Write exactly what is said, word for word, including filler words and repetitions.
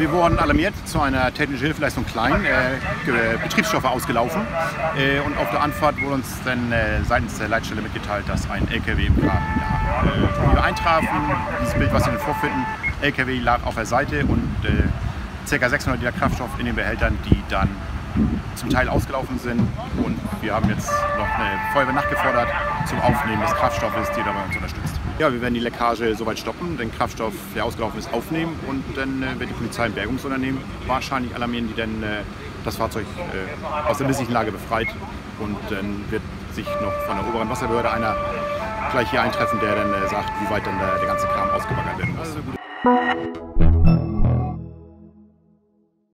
Wir wurden alarmiert zu einer technischen Hilfeleistung Klein, äh, Betriebsstoffe ausgelaufen äh, und auf der Anfahrt wurde uns dann äh, seitens der Leitstelle mitgeteilt, dass ein L K W im Graben lag. Äh, wie wir eintrafen, dieses Bild, was Sie vorfinden, L K W lag auf der Seite und äh, ca. sechshundert Liter Kraftstoff in den Behältern, die dann zum Teil ausgelaufen sind, und wir haben jetzt noch eine Feuerwehr nachgefordert zum Aufnehmen des Kraftstoffes, die dabei uns unterstützt. Ja, wir werden die Leckage soweit stoppen, den Kraftstoff, der ausgelaufen ist, aufnehmen, und dann äh, wird die Polizei ein Bergungsunternehmen wahrscheinlich alarmieren, die dann äh, das Fahrzeug äh, aus der misslichen Lage befreit, und dann wird sich noch von der oberen Wasserbehörde einer gleich hier eintreffen, der dann äh, sagt, wie weit dann der, der ganze Kram ausgebaggert werden muss. Also